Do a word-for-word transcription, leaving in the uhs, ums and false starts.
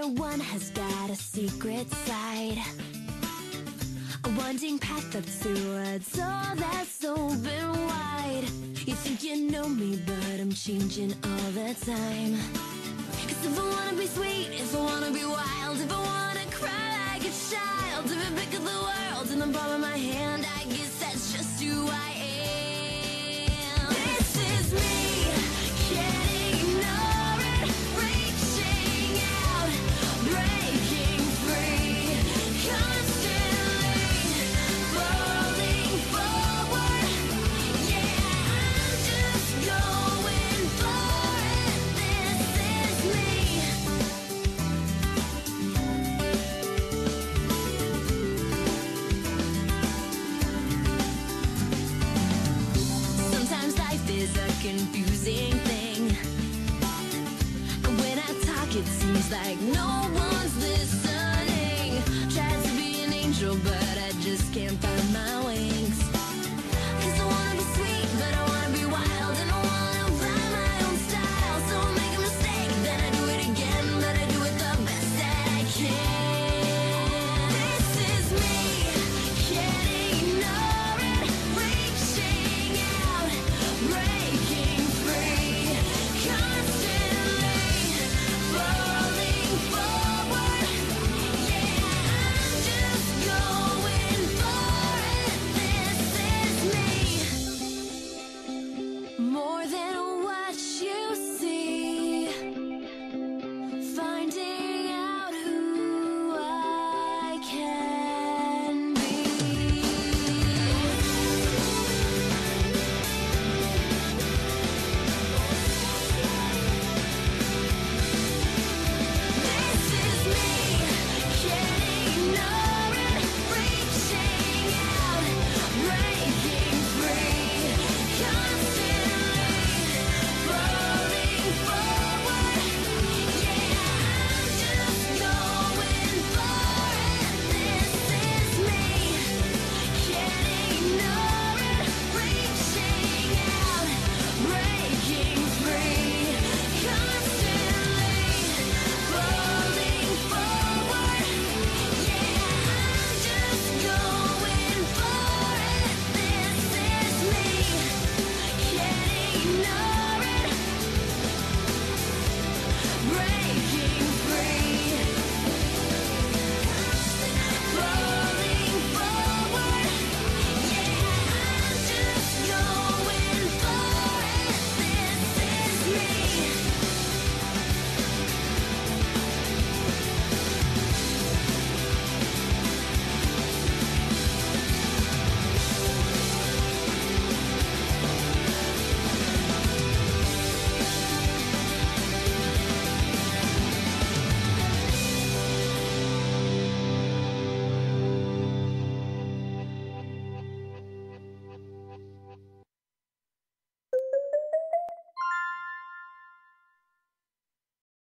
Everyone has got a secret side, a winding path up towards all that's open wide. You think you know me, but I'm changing all the time. Cause if I wanna be sweet, if I wanna be wild, if I wanna cry like a child, if I pick up the world in the palm of my hand, I guess that's just who I am. This is me, can't ignore it, reaching out, breaking free, constantly falling forward. Yeah, I'm just going for it. This is me. Sometimes life is a confusing thing, and when I talk it seems like no